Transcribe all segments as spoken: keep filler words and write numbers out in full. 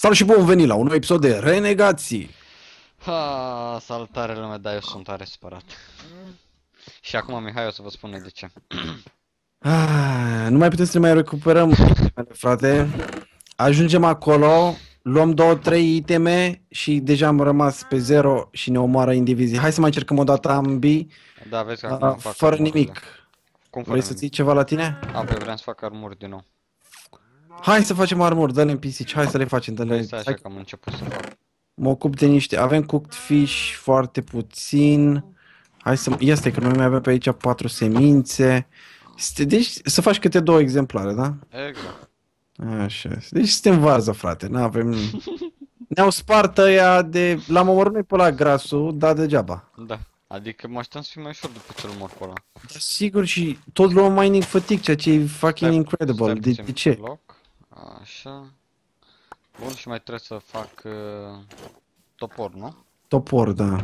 Salut și bun venit la un nou episod de Renegații! Ha, salutare lume, da, eu sunt tare supărat. Și acum Mihai o să vă spune de ce. Ah, nu mai putem să ne mai recuperăm itemele, frate. Ajungem acolo, luăm două, trei iteme și deja am rămas pe zero și ne omoară indivizii. Hai să mai încercăm o dată ambii, Da, vezi că uh, acum fac fără armurile. nimic. Cum fără Vrei să nimic? ții ceva la tine? A, pe vreau să fac armuri din nou. Hai să facem armor, dă-le în pisici, hai să le facem, dă-le. Stai așa că am început să fac. Mă ocup de niște, avem cooked fish foarte puțin. Hai să, ia stai că noi mai avem pe aici patru semințe. Este- Deci să faci câte două exemplare, da? Exact. Așa. Deci suntem varză, frate, n-avem... Ne-au spart ăia de... L-am omorât noi pe la grasul, dar degeaba. Da. Adică mă așteptam să fie mai ușor după ce-l mor pe ăla. Da, sigur și tot luăm mining fatigue, ceea ce e fucking Stai- incredible. stai De, puțin de pe ce? loc. Așa. Bun, și mai trebuie să fac uh, topor, nu? Topor, da.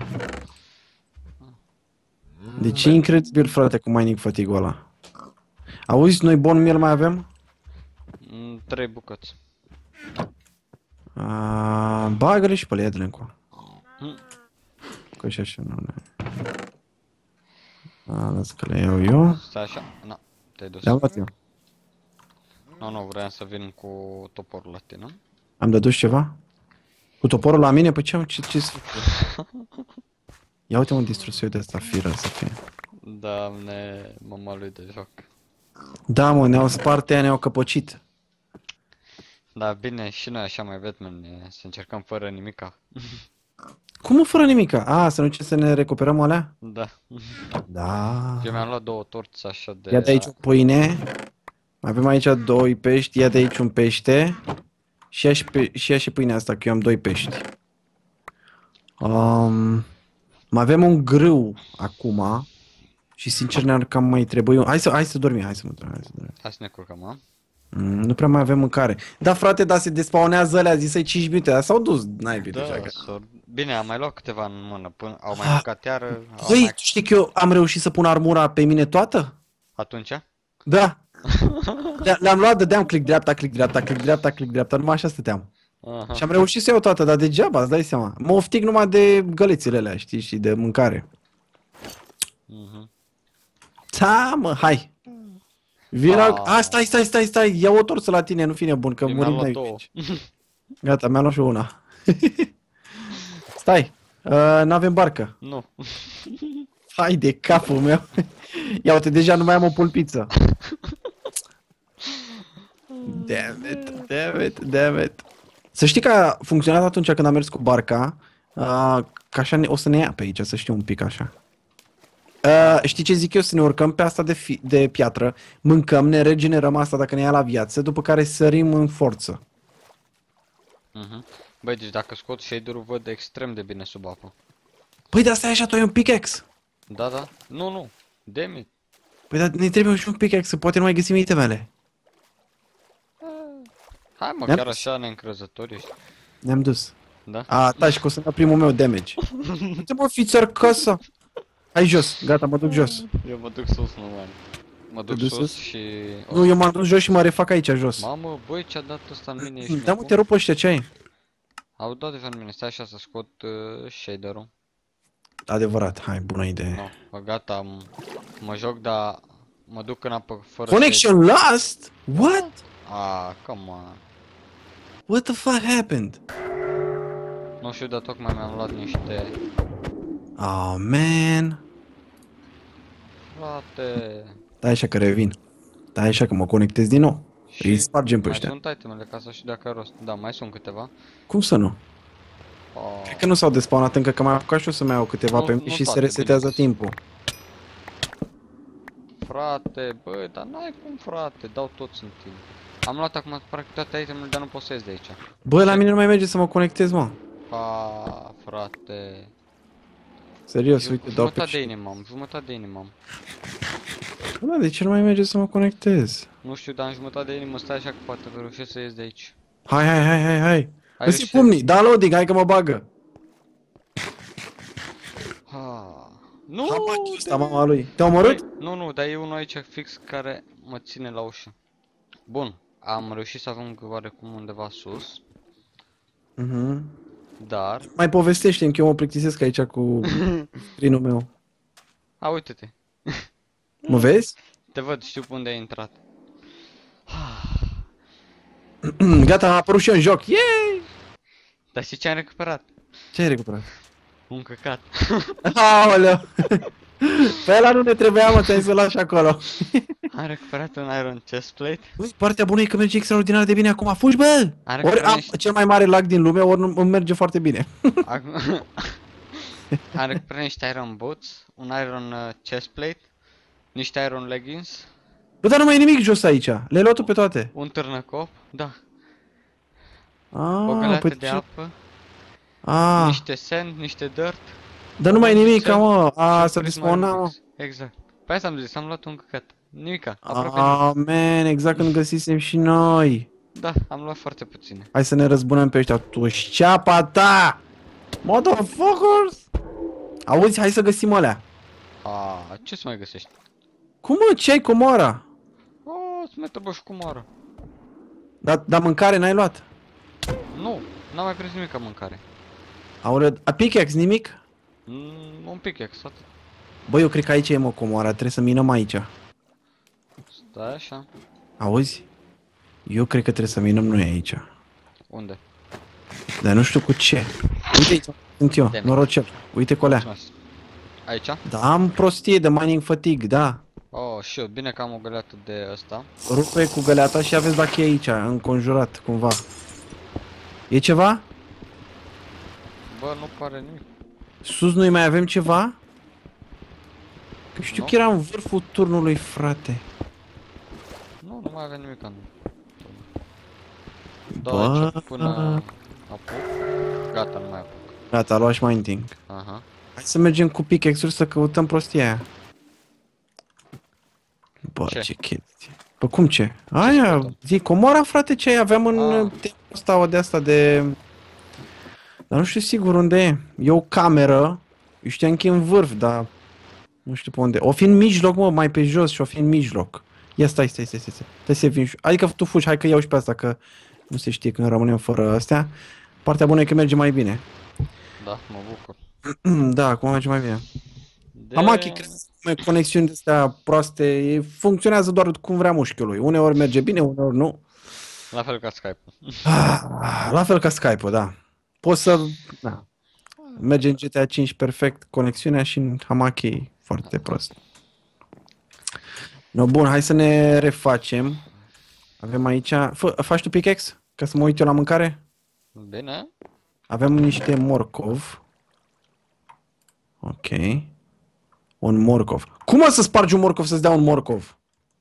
Deci e incredibil, frate, cu mining fatigue-ul ăla. Auzi, noi bun miel mai avem? Mm, Trei bucăți. A, bagă-le și pe le, ia-le încoa. Mm. Că și așa nu ne... A, las că le iau eu. Stai așa. Na, te-ai dus. Le-am luat eu. Nu, nu, vreau să vin cu toporul la tine. Am de dus ceva? Cu toporul la mine? Păi ce am... Ce, ce să fac? Ia uite un distrus eu de asta, firă să fie. Doamne, mama lui de joc. Da, mă, ne-au spart ea, ne-au căpăcit. Da, bine, și noi așa mai Batman, e, să încercăm fără nimica. Cum fără nimica? A, să nu ce să ne recuperăm alea? Da. Da. Eu mi-am luat două torți așa de... Ia de aici o pâine. Mai avem aici doi pești, ia de aici un pește. Și ia și, pe, și, ia și pâinea asta, că eu am doi pești. Um, mai avem un grâu acum. Și sincer ne-ar cam mai trebui un... Hai să, hai să dormim, hai să mă hai să dormim. Hai să ne curcăm, a? Mm, nu prea mai avem mâncare. Da, frate, dar se despawnează alea, zisai cinci minute, dar s-au dus, n-ai Da, deja. Că... sor... Bine, am mai luat câteva în mână, până au mai Ah. mâncat iară, au Băi, mai... tu știi că eu am reușit să pun armura pe mine toată? Atunci? Da. Le- Le-am luat, dădeam click dreapta, click dreapta, click dreapta, click dreapta, numai așa stăteam. Aha. Și am reușit să iau toată, dar degeaba, îți dai seama. Mă oftic numai de gălețile alea, știi, și de mâncare. Mhm. Da, mă, hai. Vino, Ah. a, stai, stai, stai, stai, ia o torsă la tine, nu fi nebun, că Eu mi-am murim luat noi două. aici. Gata, mi-am luat și una. Stai, uh, n-avem barcă. Nu. Hai de capul meu. Ia uite, deja nu mai am o pulpiță. Damn it, damn it, damn it. Să știi că a funcționat atunci când am mers cu barca, uh, că așa ne, o să ne ia pe aici, să știu un pic așa. Uh, știi ce zic eu? Să ne urcăm pe asta de, fi, de piatră, mâncăm, ne regenerăm asta dacă ne ia la viață, după care sărim în forță. Mhm. Băi, deci dacă scot shader-ul văd extrem de bine sub apă. Păi dar stai așa, tu ai un pickaxe. Da, da. Nu, nu. Damn it. Păi dar ne trebuie și un pickaxe, poate nu mai găsim itemele. Hai mă, Ne-am chiar dus. așa neîncrezători ești. Ne-am dus. Da? A, da, și că o să-mi ia primul meu damage. Uite mă, fi țărcăsă. Hai jos, gata, mă duc jos. Eu mă duc sus, nu mai. Mă duc duci sus, sus? și... Nu, eu m-am dus jos și mă refac aici jos. Mamă, băi, ce-a dat ăsta în mine, ești Da, mă, nebun? te rup ăștia, ce ai? Au dat deja în mine, stai așa să scot uh, shader-ul. Adevărat, hai, bună idee. No, bă, gata, am, mă joc, dar mă duc în apă fără Connection lost? What? shader. Ah, come on. What the fuck happened? Nu știu, dar tocmai mi-am luat niște... Oh, man. Frate... Stai așa că revin. Stai așa că mă conectez din nou. Îi spargem pe mai ăștia. sunt itemele ca să știu dacă are rost. Da, mai sunt câteva. Cum să nu? Oh. Cred că nu s-au despawnat încă, că mai apucat și eu să-mi iau câteva Nu- pe nu mine și se toate, resetează bine. timpul. Frate, bă, dar n-ai cum, frate, dau toți în timp. Am luat acum practic toate itemele, dar nu pot să ies de aici. Bă, la mine nu mai merge să mă conectez, mă. Pa, frate. Serios, Ju- uite, dau pe jumătate de și... inimă am, jumătate de inimă am. Bă, de ce nu mai merge să mă conectez? Nu știu, dar în jumătate de inimă stai așa că poate vă reușesc să ies de aici. Hai, hai, hai, hai, hai. Ai Găsi reușit? pumnii, da loading, hai că mă bagă. Ha. Nu! Hapachiul ăsta, mama lui. Te-a omorât? Băi, nu, nu, dar e unul aici fix care mă ține la ușă. Bun, am reușit să ajung oarecum undeva sus. Mhm. Dar... Mai povestește-mi că eu mă plictisesc aici cu screen-ul meu. A, uite-te. Mă vezi? Te văd, știu pe unde ai intrat. Gata, am apărut și eu în joc. Yay! Dar știi ce am recuperat? Ce ai recuperat? Un căcat. Aoleu! Pe ăla nu ne trebuia, mă, ți-ai să lași acolo. Am recuperat un iron chestplate. Ui, partea bună e că merge extraordinar de bine acum. Fugi, bă! Are Ori am niște- cel mai mare lag din lume, ori nu îmi merge foarte bine. Acum... Am recuperat niște iron boots, un iron uh, chestplate, niște iron leggings, Bă, dar nu mai e nimic jos aici. Le-ai luat tu pe toate. un târnăcop, da, o Ah, găleată păi de ce... apă, Ah, niște sand, niște dirt. dar nu mai e nimic, niște- mă. A, și să un dispona, prismarine mă. box. Exact. Pe asta am zis, am luat un căcat. Nimica, aproape nimic. Ah, man, exact când găsisem și noi. Da, am luat foarte puține. Hai să ne răzbunăm pe ăștia. Tu șceapa ta! Motherfuckers! Auzi, hai să găsim alea. A, ce să mai găsești? Cum, mă, ce ai comoara? O, să mai trebuie și cu moară. Dar da, mâncare n-ai luat? Nu, n-am mai prins nimic ca mâncare. Aură, a pickaxe, nimic? Mm, un pickaxe, atât. Bă, eu cred că aici e, mă, comoara. Trebuie să minăm aici. Stai așa. Auzi? Eu cred că trebuie să minăm noi aici. Unde? Dar nu știu cu ce. Uite aici, sunt eu, De-mi. norocel. Uite cu alea. Mulțumesc. Aici? Da, am prostie de mining fatigue, da. Oh, și eu, bine că am o găleată de ăsta. Rupe cu găleata și aveți dacă e aici, înconjurat, cumva. E ceva? Bă, nu pare nimic. Sus nu mai avem ceva? Că știu Nu. că era în vârful turnului, frate. Nu, nu mai avem nimic în... Bă, Da, aici până apuc. Gata, nu mai apuc. gata, luat și mining. Aha. Hai să mergem cu pickaxe-uri să căutăm prostia aia. Bă, Ce? ce chestie. Bă, cum ce? Aia, căutăm? zi, comora, frate, ce ai? Aveam în Ah. tempul ăsta o de asta de... Dar nu știu sigur unde e. E o cameră. Eu știam că e în vârf, dar... Nu știu pe unde. O fi în mijloc, mă, mai pe jos și o fi în mijloc. Ia stai, stai, stai, stai, stai. Stai să vin și... Adică tu fugi, hai că iau și pe asta, că nu se știe când rămânem fără astea. Partea bună e că merge mai bine. Da, mă bucur. Da, acum merge mai bine. De... Amachi, cred că conexiuni de astea proaste, e- funcționează doar cum vrea mușchiului. Uneori merge bine, uneori nu. La fel ca Skype-ul. Ah, la fel ca Skype-ul, da. Poți să... Da. Merge în G T A cinci perfect conexiunea și în Hamaki foarte prost. No, bun, hai să ne refacem. Avem aici... Fă, faci tu pickaxe? Ca să mă uit eu la mâncare? Bine. Avem niște morcov. Ok. Un morcov. Cum o să spargi un morcov să-ți dea un morcov?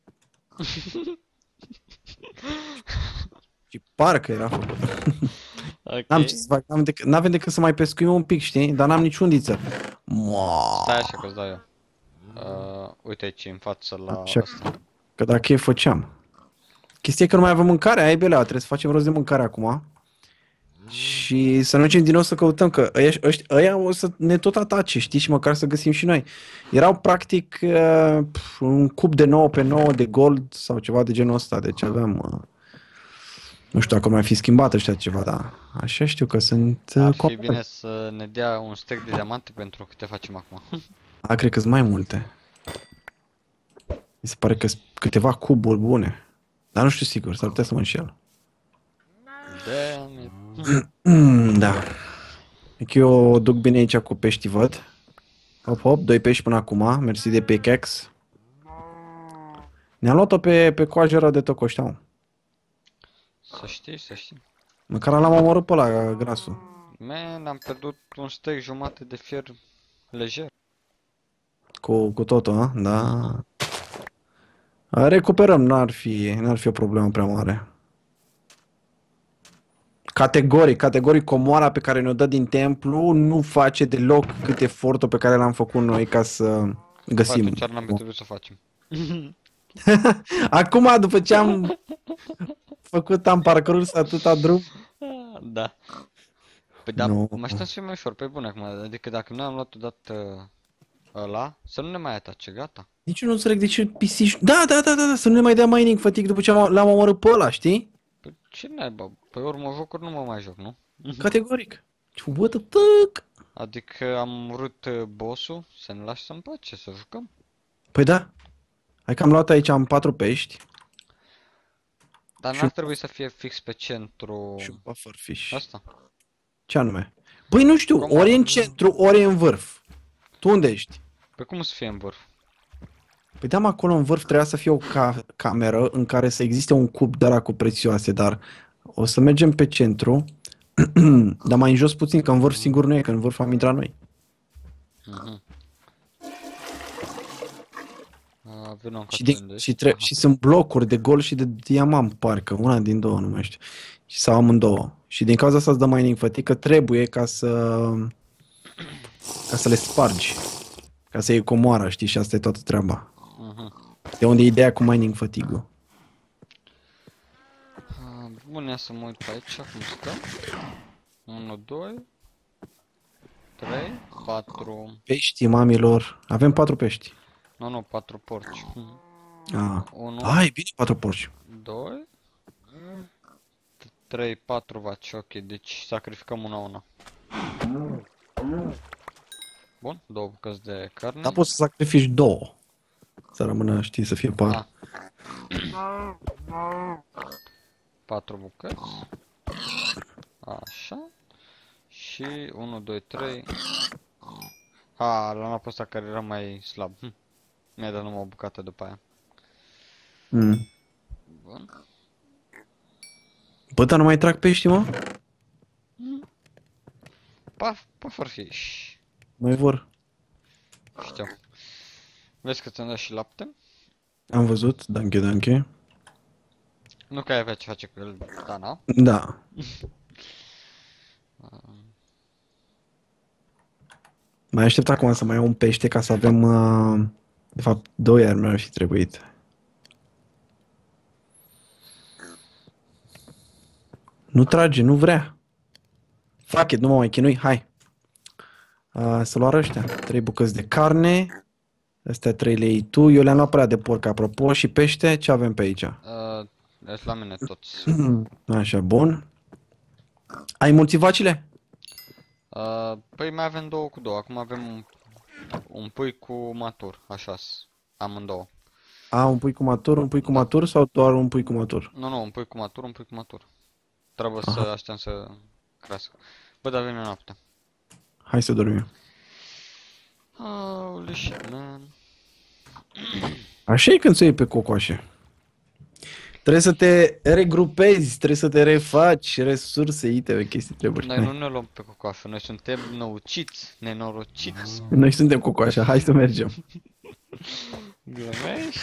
Și parcă era făcut. Ok. N-am ce să fac, n-am decât, n-avem decât să mai pescuim un pic, știi? Dar n-am nici undiță. Moaa. Stai așa că-ți dau eu. Uh, uite aici, în față la Așa. asta. Că dacă e, făceam. Chestia e că nu mai avem mâncare, aia e belea, trebuie să facem rost de mâncare acum. Și să nu mergem din nou să căutăm, că ăia, ăștia, ăia o să ne tot atace, știi? Și măcar să găsim și noi. Erau practic uh, un cub de nouă pe nouă de gold sau ceva de genul ăsta, deci aveam... Uh, nu știu dacă mai fi schimbat ăștia ceva, dar așa știu că sunt... Uh, Ar fi complet. bine să ne dea un stack de diamante pentru câte facem acum. A, cred că sunt mai multe. Mi se pare că sunt câteva cuburi bune. Dar nu știu sigur, s-ar putea să mă înșel. Damn it. Mm, da. E că eu o duc bine aici cu pești, văd. Hop, hop, doi pești până acum. Mersi de pickaxe. Ne-am luat-o pe, pe coajă rău de tot coșteau. Să știi, să știi. Măcar l-am omorât pe ăla, grasul. Man, am pierdut un steak jumate de fier lejer. Cu, cu totul, a? Da. Recuperăm, n-ar fi, n-ar fi o problemă prea mare. Categoric, categoric, comoara pe care ne-o dă din templu nu face deloc cât efortul pe care l-am făcut noi ca să găsim. Atunci ar n-am trebuit să facem. Acum, după ce am făcut, am parcurs atâta drum. Da. Păi da, Nu. mă aștept să fie mai ușor, pe bune acum, adică dacă noi am luat odată ăla, să nu ne mai atace, gata. Nici eu nu înțeleg de ce pisici... Da, da, da, da, da, să nu ne mai dea mining fatigue după ce am- l-am omorât pe ăla, știi? Păi ce naiba, pe urmă jocuri nu mă mai joc, nu? Categoric. What the fuck? Adică am urât uh, boss-ul, să ne lași să-mi pace, să jucăm. Păi da. Hai că am luat aici, am patru pești. Dar Și n-ar un- trebui să fie fix pe centru Și un buffer fish. asta. Ce anume? Băi, nu știu, Cum ori ar- în centru, ori în vârf. Tu unde ești? Pe cum să fie în vârf? Păi da, mă, acolo în vârf trebuia să fie o ca cameră în care să existe un cub de ăla cu prețioase, dar o să mergem pe centru, dar mai în jos puțin, că în vârf singur nu e, că în vârf am intrat noi. Mhm. Uh, vină Și, din, și, tre- și sunt blocuri de gol și de diamant, parcă, una din două, nu mai știu. Și sau amândouă. Și din cauza asta îți dă mining fatigue, că trebuie ca să ca să le spargi. Ca să iei comoara, știi, și asta e toată treaba. Mhm. De unde e ideea cu mining fatigue-ul. Uh, bun, ia să mă uit pe aici cum stă. unu, doi, trei, patru. Pești, mamilor. Avem patru pești. Nu, nu, patru porci. Mhm. Ah. unu, Ai, bine, patru porci. doi, trei, patru vaci, ok, deci sacrificăm una una. Bun, două bucăți de carne. Dar poți să sacrifici două. Să rămână, știi, să fie par. Ah. Patru bucăți. Așa. Și unu, doi, trei. Ha, l-am apăsat care era mai slab. Hm. Mi-a dat numai o bucată după aia. Mm. Bun. Bă, dar nu mai trag pești, mă? Puf, pufferfish. Mai vor. Știu. Vezi că ți-am dat și lapte? Am văzut, danke, danke. Nu că ai avea ce face cu el, da, na? Da. Mai aștept acum să mai iau un pește ca să avem, uh, de fapt, doi ar mi-ar fi trebuit. Nu trage, nu vrea. Fuck it, nu mă mai chinui, hai. Uh, să luar ăștia. Trei bucăți de carne. Astea trei lei tu. Eu le-am luat prea de porc, apropo. Și pește, ce avem pe aici? Uh, ești la mine toți. Așa, bun. Ai mulțit vacile? Uh, păi mai avem două cu două. Acum avem un, un pui cu matur, așa amândouă. A, un pui cu matur, un pui cu matur sau doar un pui cu matur? Nu, nu, un pui cu matur, un pui cu matur. Trebuie Aha. să așteptăm să crească. Bă, dar vine noaptea. Hai să dormim. Holy shit, man. Așa e când se iei pe cocoașe. Trebuie să te regrupezi, trebuie să te refaci, resurse, iteme, chestii, treburi. Noi Hai. nu ne luăm pe cocoașă, noi suntem năuciți, nenorociți. Noi suntem cocoașa, hai să mergem. Glumești?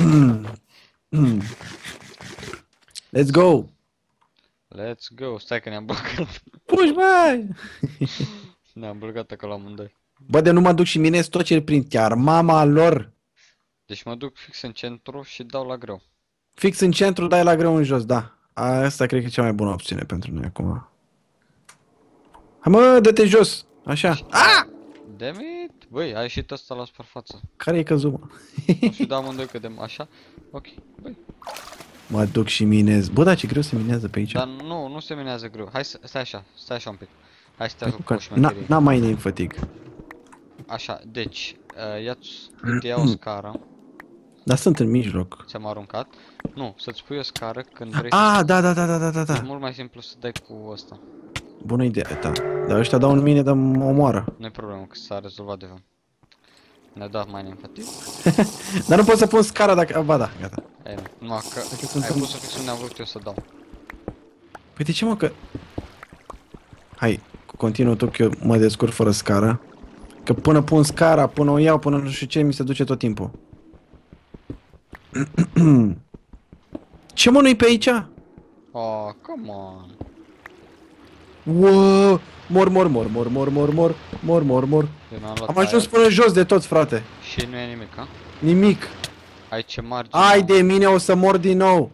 Let's go! Let's go, stai că ne-am blocat. Puși, băi! Ne-am blocat acolo amândoi. Bă, de nu mă duc și minez tot ce prin chiar, mama lor! Deci mă duc fix în centru și dau la greu. Fix în centru, dai la greu în jos, da. Asta cred că e cea mai bună opțiune pentru noi acum. Hai mă, dă-te jos! Așa. Ah! Damn it! Băi, a ieșit ăsta la suprafață. Care e căzut, mă? O și dau amândoi cădem așa. Ok, băi. Mă duc și minez. Bă, da, ce greu se minează pe aici. Dar nu, nu se minează greu. Hai să, stai așa, stai așa un pic. Hai să te ajut cu Că- o N- șmecherie. N-am mai name fatigue. Așa, deci, uh, ia-ți, uite, ia o scară. Dar sunt în mijloc. Ți-am aruncat. Nu, să-ți pui o scară când vrei Ah, da, da, da, da, da, da, să... E da. mult mai simplu să dai cu ăsta. Bună idee, da. Dar ăștia dau în mine, dar mă omoară. Nu-i problemă, că s-a rezolvat deja. Ne-a dat mai neînfatit. Dar nu pot să pun scara dacă... Ba da, gata. Ei, nu, numai că sunt ai în- pus-o fix unde am vrut eu să dau. Păi de ce, mă, că... Hai, continuă tu că eu mă descurc fără scară. Că până pun scara, până o iau, până nu știu ce, mi se duce tot timpul. Ce, mă, nu-i pe aici? Oh, come on. Wow! Mor, mor, mor, mor, mor, mor, mor, mor, mor, mor. Eu n-am luat Am ajuns aia până jos de tot, frate. și nu e nimic, ha? Nimic. Ai ce margine. Ai de mine, o să mor din nou.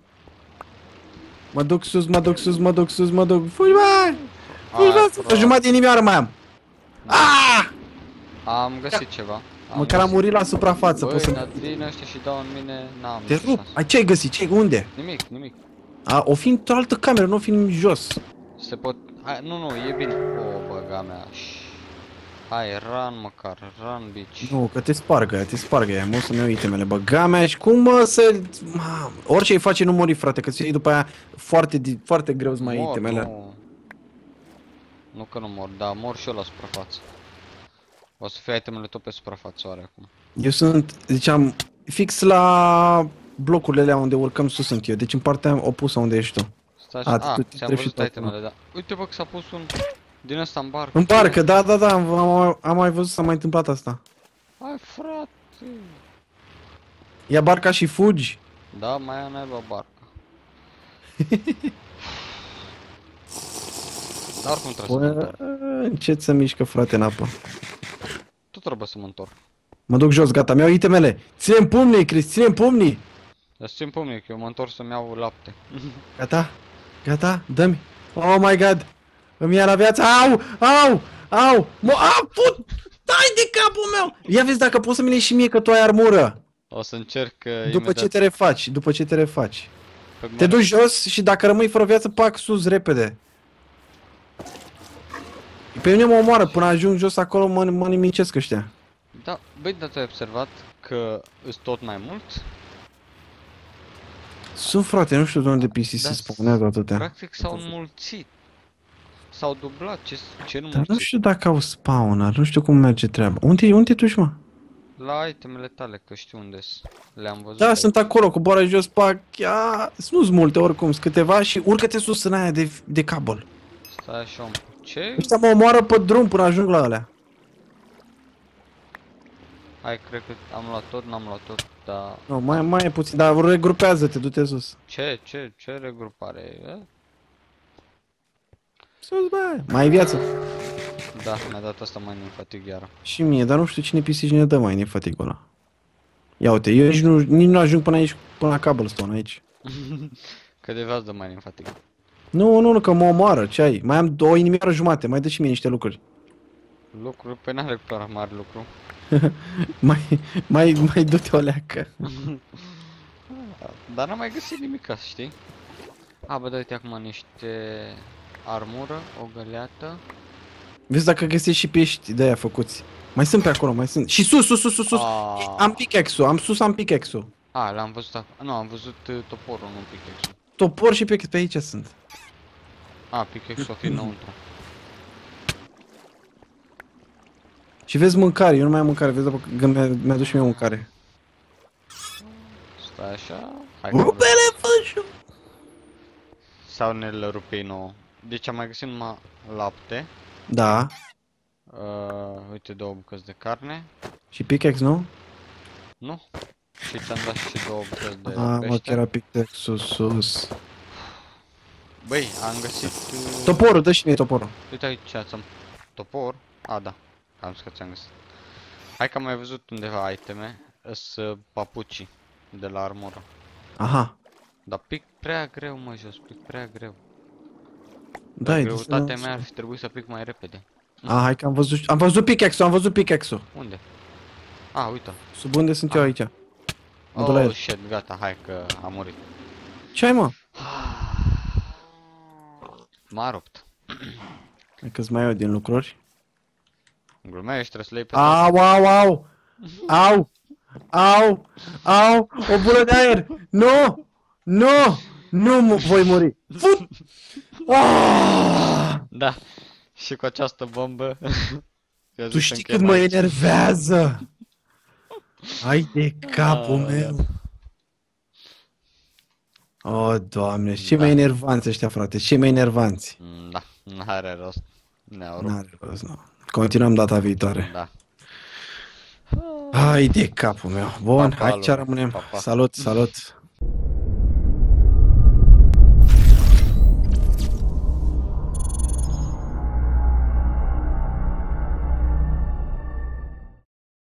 Mă duc sus, mă duc sus, mă duc sus, mă duc... Fugi, bă! Fugi, Ai, bă! pro. O jumătate de inimioară mai am. Ah! Am găsit ceva. Măcar am găsit- murit la suprafață, Băi, pot să... Nadine ăștia și dau în mine, n-am Te nicio rup. șansă. Ai, ce ai găsit? Ce Unde? Nimic, nimic. A, o fi într-o altă cameră, nu o fi în jos. Se pot... Hai, nu, nu, e bine. O, băga mea. Hai, run măcar, run, bitch. Nu, că te spargă ea, te spargă ea, mă o să-mi iau itemele, băga mea și cum mă să... Mamă, orice îi face nu mori, frate, că ți iei după aia foarte, di- foarte greu să mai iei Mor, itemele. nu. Nu că nu mor, dar mor și eu la suprafață. O să fie itemele tot pe suprafață oare acum. Eu sunt, ziceam, fix la blocurile alea unde urcăm sus sunt eu, deci în partea opusă unde ești tu. Stai A, așa, a, tu- tu ți-am treci și văzut tu itemele, da. Uite bă că s-a pus un din ăsta în barcă. În barcă, da, da, da, am, am, am mai văzut, s-a mai întâmplat asta. Hai frate. Ia barca și fugi. Da, mai ia naiba barca. Dar oricum trebuie să mă Bă, întorc. încet să mișcă, frate, în apă. Tot trebuie să mă întorc. Mă duc jos, gata, mi-au itemele. Ține-mi pumnii, Chris, ține-mi pumnii. Dar țin pomni că eu mă întorc să-mi iau lapte. Gata, gata, dă-mi. Oh my god, îmi ia la viață, au, au, au, mă, a, put, dai de capul meu. Ia vezi dacă poți să-mi le iei și mie că tu ai armură. O să încerc uh, După imediat ce te refaci, după ce te refaci. pe Te mare. duci jos și dacă rămâi fără viață, pac sus, repede. Pe mine mă omoară, până ajung jos acolo mă, mă nimicesc ăștia. Da, băi, dar tu ai observat că îs tot mai mulți? Sunt, frate, nu știu de unde P C se Da, spawnează atâtea. Practic s-au înmulțit. S-au dublat, ce, ce Dar înmulțit? nu știu dacă au spawner, nu știu cum merge treaba. Unde, unde tu ești, mă? La itemele tale, că știu unde sunt. Le-am văzut Da, aici. sunt acolo, coboară jos, pac, ia, nu-s multe oricum, sunt câteva și urcă-te sus în aia de, de cabel. Stai așa un pic. Ce? Ăștia mă omoară pe drum până ajung la alea. Hai, cred că am luat tot, n-am luat tot, dar... Nu, mai, mai e puțin, dar regrupează-te, du-te sus. Ce, ce, ce regrupare e? Sus, bă, mai ai viață. Da, mi-a dat asta mai fatig iară. Și mie, dar nu știu cine P C ne dă mai nefatigul ăla. Ia uite, eu nici nu, nici nu ajung până aici, până la cobblestone aici. Că de v-ați dă mai fatig. Nu, nu, nu, că mă omoară, ce ai? Mai am o inimioară jumate, mai dă și mie niște lucruri. Lucru, pe n-are prea mare lucru. mai, mai, mai du-te o leacă. Dar n-am mai găsit nimic, știi? A, bă, da, uite acum niște armură, o găleată. Vezi dacă găsești și pești de aia făcuți. Mai sunt pe acolo, mai sunt. Și sus, sus, sus, sus, sus. Ah. Am pickaxe-ul, am sus, am pickaxe-ul. A, l-am văzut acum. Nu, am văzut uh, toporul, nu pickaxe-ul. Topor și pickaxe pe aici sunt. A, pickaxe-ul o fi înăuntru. Și vezi mâncare, eu nu mai am mâncare, vezi după că mi-a mi dus și mie mâncare. Stai așa. Hai că Rupele fășu! sau ne le rupei nouă. Deci am mai găsit numai lapte. Da. Uh, uite două bucăți de carne. Și pickaxe, nu? Nu? Și ți-am dat și două bucăți de A, mă, că pește. era pickaxe-ul sus. Băi, am găsit... Uh... Toporul, dă și mie toporul. Uite aici am topor. A, da. Am zis că ți-am găsit. Hai că am mai văzut undeva iteme. Îs uh, papucii de la armură. Aha. Dar pic prea greu, mă, jos, pic prea greu. Da, e Greutatea destul. mea ar fi trebuit să pic mai repede. A, hai că am văzut, am văzut pickaxe-ul, am văzut pickaxe-ul. Unde? A, uite. Sub unde sunt eu aici. Mă duc la Oh, el. shit, gata, hai că a murit. Ce ai, mă? M-a rupt. Hai că-ți mai iau din lucruri. Glumești, trebuie să le iei pe toate. Au, au, au! Au! Au! Au! O bulă de aer! Nu! Nu! Nu mă voi muri! Fut! Ah! Da. Și cu această bombă. Tu știi cât mă enervează? Hai de capul Ah, meu! O, Doamne, ce Da. mai enervanți ăștia, frate, ce mai enervanți. Mm, da, n-are rost. Ne-au rupt. N-are rost, nu. Continuăm data viitoare. Da. Hai de capul meu. Bun, Pa, pa, hai ce lume. rămânem. Pa, pa. Salut, salut.